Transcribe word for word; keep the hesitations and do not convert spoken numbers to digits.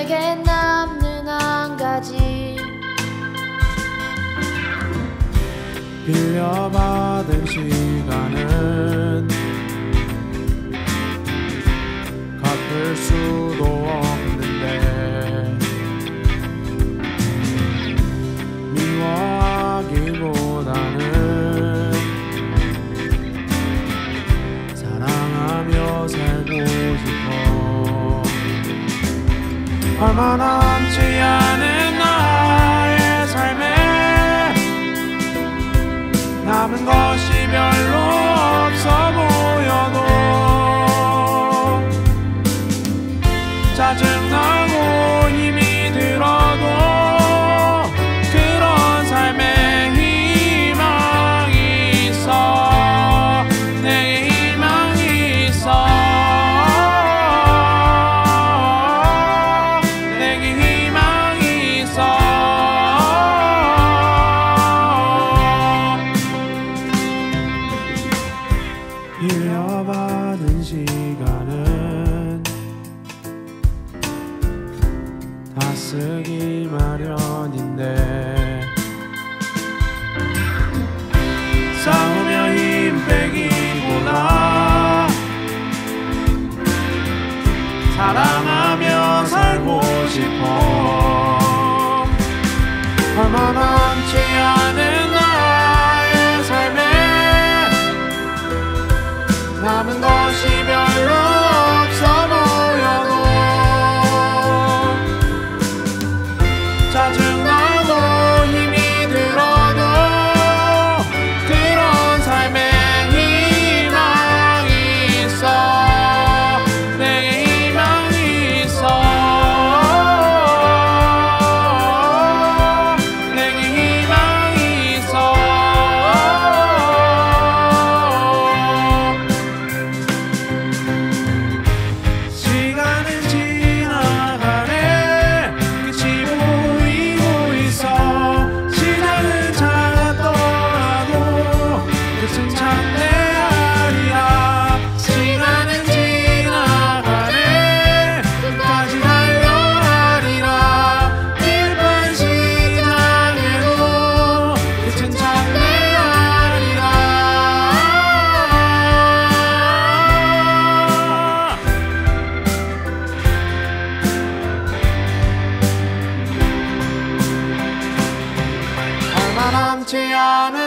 내게 남는 한 가지 빌려받은 시간은 갚을 수도 없는데 미워하기보다는 사랑하며 살고 싶어. 얼마 남지 않은 나의 삶에 남은 것이 별로 없어 보여도 짜증나고 힘이 들어도 그런 삶에 희망이 있어. 내게 희망이 있어. 내게 희망이 있어. 빌려받은 시간은 다 쓰기 마련인데 싸우며 힘 빼기보다 사랑하며 살고 싶어. 얼마 남지 않은 나의 삶에 남은 것이 별로 없어 보여도 짜증나고 힘이 들어도 그런 삶에 희망이 있어. 내게 희망이 있어. 내게 희망이 있어. 시간은 지나가네. 끝이 보이고 있어. 시작은 작았더라도 끝은 참내 아니야. 시간은 지나가네. 끝까지 달려가리라. 길판 시작해도 끝은 참내 아니라. 얼마 남지 않은